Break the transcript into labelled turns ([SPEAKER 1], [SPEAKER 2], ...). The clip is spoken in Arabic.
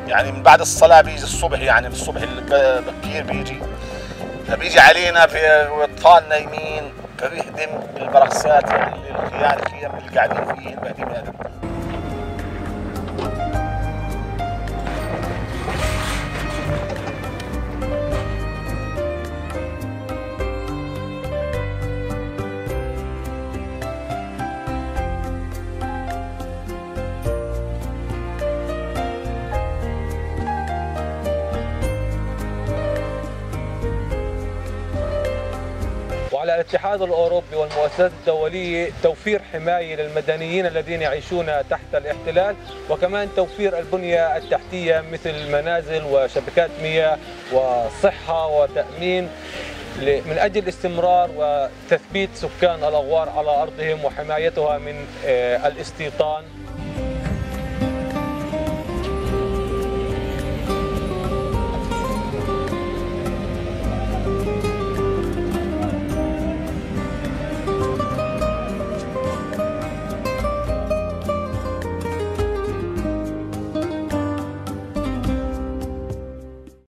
[SPEAKER 1] يعني من بعد الصلاة بيجي الصبح، يعني من الصبح بكير بيجي علينا في اطفال نايمين، فبيهدم البرقصات الخيام اللي قاعدين فيه البهديم هذا.
[SPEAKER 2] وعلى الاتحاد الأوروبي والمؤسسات الدولية توفير حماية للمدنيين الذين يعيشون تحت الاحتلال، وكمان توفير البنية التحتية مثل منازل وشبكات مياه وصحة وتأمين من أجل استمرار وتثبيت سكان الأغوار على أرضهم وحمايتها من الاستيطان.